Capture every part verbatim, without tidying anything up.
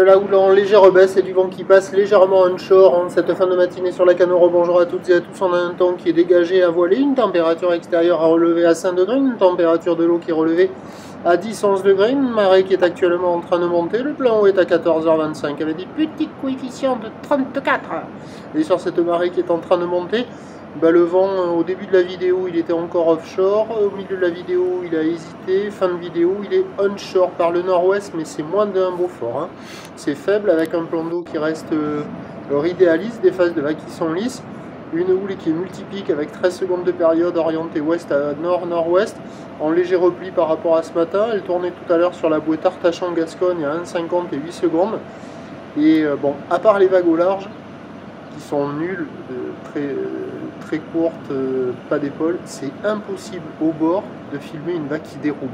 la houle en légère baisse et du vent qui passe légèrement onshore en cette fin de matinée sur la Canoro. Bonjour à toutes et à tous, on a un temps qui est dégagé à voiler, une température extérieure à relever à cinq degrés, une température de l'eau qui est relevée à dix à onze degrés, une marée qui est actuellement en train de monter, le plan haut est à quatorze heures vingt-cinq avec des petits coefficients de trente-quatre. Et sur cette marée qui est en train de monter, bah, le vent, au début de la vidéo, il était encore offshore, au milieu de la vidéo, il a hésité, fin de vidéo, il est onshore par le nord-ouest, mais c'est moins d'un Beaufort. Hein. C'est faible, avec un plan d'eau qui reste euh, leur idéaliste, des phases de vagues qui sont lisses, une houle qui est multipique avec treize secondes de période orientée ouest à nord-nord-ouest, en léger repli par rapport à ce matin. Elle tournait tout à l'heure sur la bouée Tartachan-Gascogne à un virgule cinquante et huit secondes. Et euh, bon, à part les vagues au large, qui sont nulles, euh, très, euh, très courtes, euh, pas d'épaule, c'est impossible au bord de filmer une vague qui déroule.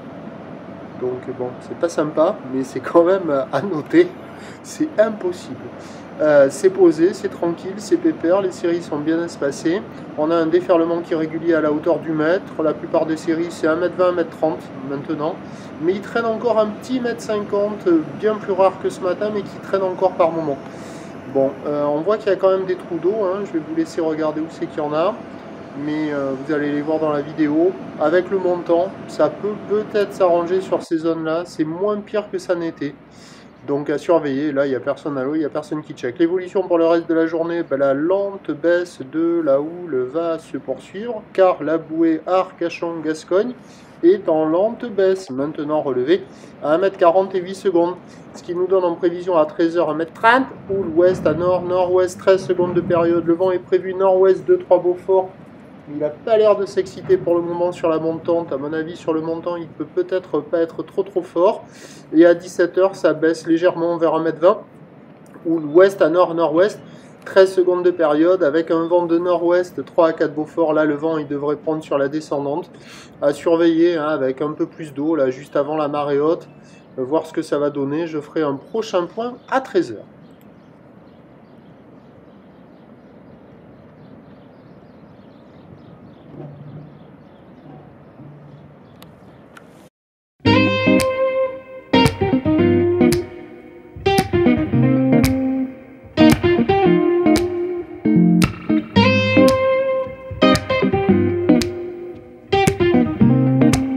Donc bon, c'est pas sympa, mais c'est quand même à noter, c'est impossible. Euh, c'est posé, c'est tranquille, c'est pépère, les séries sont bien espacées. On a un déferlement qui est régulier à la hauteur du mètre. La plupart des séries, c'est un mètre vingt, un mètre trente maintenant. Mais il traîne encore un petit mètre cinquante, bien plus rare que ce matin, mais qui traîne encore par moment. Bon, euh, on voit qu'il y a quand même des trous d'eau, hein. Je vais vous laisser regarder où c'est qu'il y en a, mais euh, vous allez les voir dans la vidéo. Avec le montant, ça peut peut-être s'arranger sur ces zones-là, c'est moins pire que ça n'était. Donc à surveiller, là il n'y a personne à l'eau, il n'y a personne qui check. L'évolution pour le reste de la journée, ben, la lente baisse de la houle va se poursuivre, car la bouée Arcachon-Gascogne est en lente baisse, maintenant relevée à un mètre quarante et huit secondes. Ce qui nous donne en prévision à treize heures un mètre trente, houle ouest à nord, nord-ouest treize secondes de période. Le vent est prévu nord-ouest deux trois Beaufort. Il n'a pas l'air de s'exciter pour le moment sur la montante. À mon avis, sur le montant, il peut peut-être pas être trop trop fort. Et à dix-sept heures, ça baisse légèrement vers un mètre vingt. Houle ouest à nord, nord-ouest. treize secondes de période avec un vent de nord-ouest, trois à quatre Beaufort. Là, le vent, il devrait prendre sur la descendante. À surveiller hein, avec un peu plus d'eau, là, juste avant la marée haute. Voir ce que ça va donner. Je ferai un prochain point à treize heures.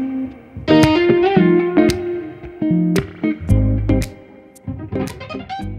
Thank you.